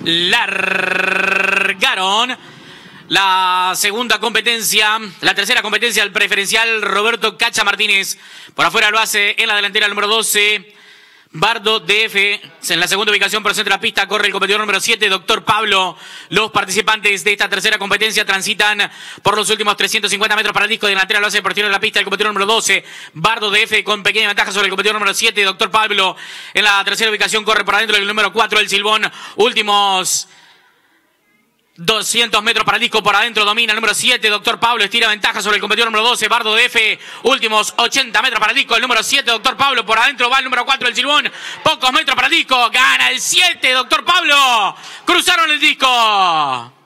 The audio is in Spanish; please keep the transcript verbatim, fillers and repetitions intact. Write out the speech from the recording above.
largaron la segunda competencia, la tercera competencia del preferencial. Roberto Cacha Martínez por afuera lo hace en la delantera número doce. Bardo D F en la segunda ubicación por el centro de la pista, corre el competidor número siete, Doctor Pablo. Los participantes de esta tercera competencia transitan por los últimos trescientos cincuenta metros para el disco. De delantera lo hace por el de la pista el competidor número doce, Bardo D F, con pequeña ventaja sobre el competidor número siete, Doctor Pablo. En la tercera ubicación corre por adentro el número cuatro, el Silbón. Últimos doscientos metros para el disco, por adentro domina el número siete, Doctor Pablo, estira ventaja sobre el competidor número doce, Bardo D F. Últimos ochenta metros para el disco, el número siete, Doctor Pablo, por adentro va el número cuatro, el Silbón. Pocos metros para el disco, gana el siete, Doctor Pablo. Cruzaron el disco.